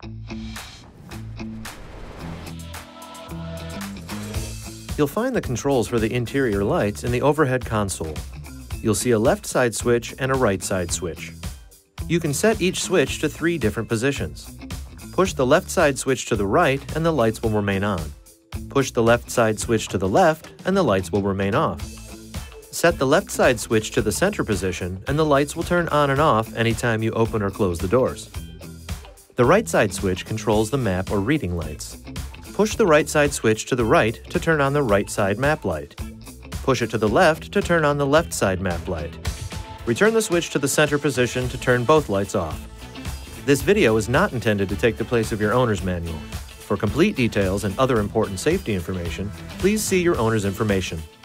You'll find the controls for the interior lights in the overhead console. You'll see a left side switch and a right side switch. You can set each switch to 3 different positions. Push the left side switch to the right and the lights will remain on. Push the left side switch to the left and the lights will remain off. Set the left side switch to the center position and the lights will turn on and off anytime you open or close the doors. The right side switch controls the map or reading lights. Push the right side switch to the right to turn on the right side map light. Push it to the left to turn on the left side map light. Return the switch to the center position to turn both lights off. This video is not intended to take the place of your owner's manual. For complete details and other important safety information, please see your owner's information.